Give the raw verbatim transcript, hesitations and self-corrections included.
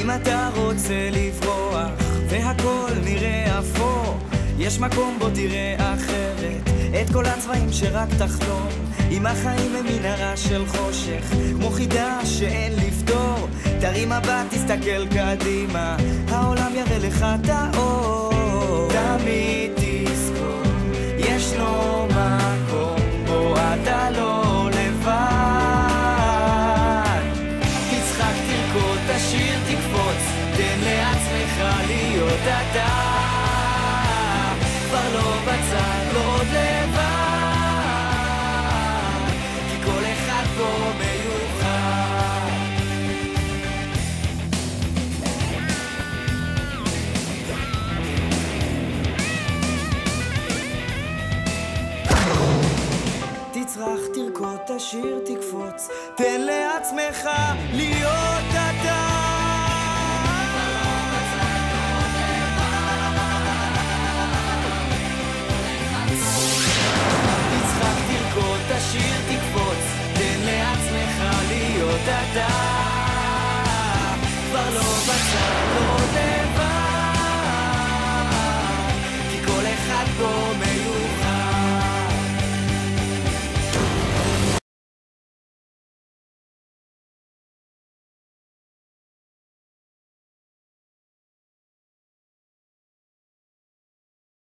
אם אתה רוצה לברוח והכל נראה אפור, יש מקום בו תראה אחרת את כל הצבעים שרק תחלום. אם החיים הם מנהרה של חושך כמו חידה שאין לפתור, תרים מבט, תסתכל קדימה, העולם יראה לך את האור. תמיד תזכור, ישנו מקום בו אתה לא לבד. תצחק, תרקוד, תשיר, תקפוץ, תן לעצמך להיות אתה, כבר לא בצד, לא עוד לבד, כי כל אחד פה מיוחד. תצרח, תרקוד, תשיר, תקפוץ, תן לעצמך להיות אתה.